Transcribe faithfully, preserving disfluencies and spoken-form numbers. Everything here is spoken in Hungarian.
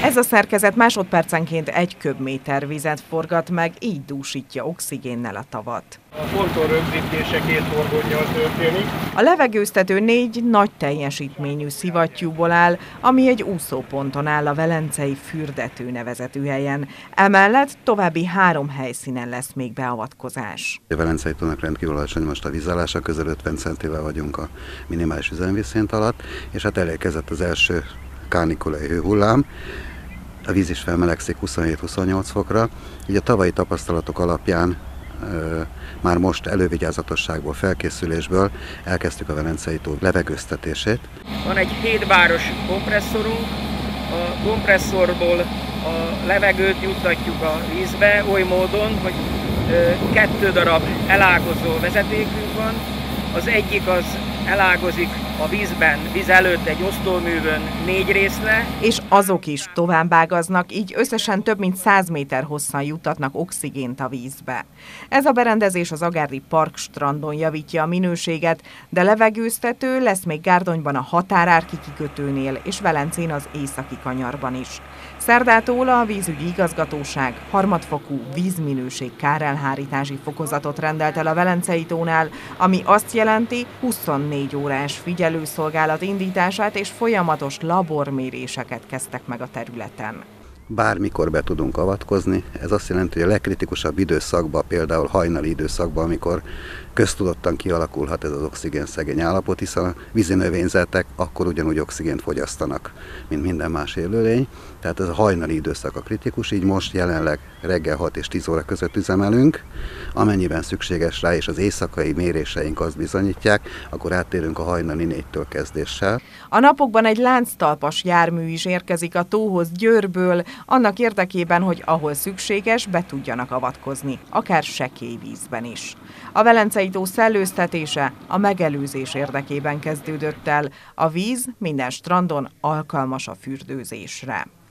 Ez a szerkezet másodpercenként egy köbméter vizet forgat meg, így dúsítja oxigénnel a tavat. A fonton rögzítése két horgonnyal történik. A levegőztető négy nagy teljesítményű szivattyúból áll, ami egy úszóponton áll a Velencei Fürdető nevezetű helyen. Emellett további három helyszínen lesz még beavatkozás. A Velencei tónak rendkívül alacsony most a vízállása, közel ötven centivel vagyunk a minimális üzemvízszint alatt, és hát elérkezett az első kánikulai hőhullám. A víz is felmelegszik huszonhét-huszonnyolc fokra, így a tavalyi tapasztalatok alapján ö, már most elővigyázatosságból, felkészülésből elkezdtük a Velencei tó levegőztetését. Van egy hétbáros kompresszorunk, a kompresszorból a levegőt juttatjuk a vízbe oly módon, hogy ö, kettő darab elágazó vezetékünk van. Az egyik az elágozik a vízben, víz előtt egy osztóművön négy részre. És azok is továbbágaznak, így összesen több mint száz méter hosszan juttatnak oxigént a vízbe. Ez a berendezés az Agárdi Park strandon javítja a minőséget, de levegőztető lesz még Gárdonyban a határárki kikötőnél és Velencén az északi kanyarban is. Szerdától a vízügyi igazgatóság harmadfokú vízminőség kárelhárítási fokozatot rendelt el a Velencei tónál, ami azt jelenti huszonnégy órás figyelőszolgálat indítását és folyamatos laborméréseket kezdtek meg a területen. Bármikor be tudunk avatkozni, ez azt jelenti, hogy a legkritikusabb időszakban, például hajnali időszakban, amikor köztudottan kialakulhat ez az oxigénszegény állapot, hiszen a vízi növényzetek akkor ugyanúgy oxigént fogyasztanak, mint minden más élőlény. Tehát ez a hajnali időszak a kritikus, így most jelenleg reggel hat és tíz óra között üzemelünk. Amennyiben szükséges rá, és az éjszakai méréseink azt bizonyítják, akkor áttérünk a hajnali négytől kezdéssel. A napokban egy lánctalpas jármű is érkezik a tóhoz Győrből, annak érdekében, hogy ahol szükséges, be tudjanak avatkozni, akár sekély vízben is. A Velencei tó szellőztetése a megelőzés érdekében kezdődött el. A víz minden strandon alkalmas a fürdőzésre.